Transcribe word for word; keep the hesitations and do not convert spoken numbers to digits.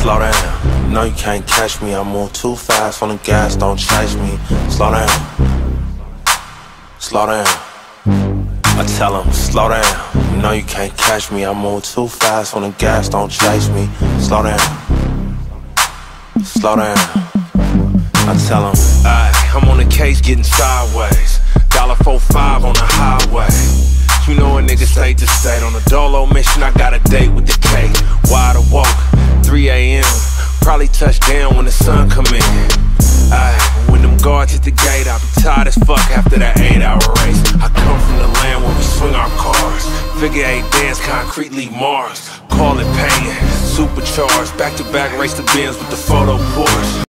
Slow down, you know you can't catch me. I move too fast on the gas, don't chase me. Slow down, slow down. I tell him, slow down, you know you can't catch me. I move too fast on the gas, don't chase me. Slow down, slow down. I tell him, ayy, I'm on the case getting sideways. Dollar four five on the highway. You know a nigga state to state. On a dolo mission, I got a date with the cake. Wide awoke, three A M Probably touch down when the sun come in. Ayy, when them guards hit the gate, I'll be tired as fuck after that eight hour race. I come from the land where we swing our cars. Figure eight dance, concretely Mars. Call it pain, supercharged. Back to back, race the Benz with the photo Porsche.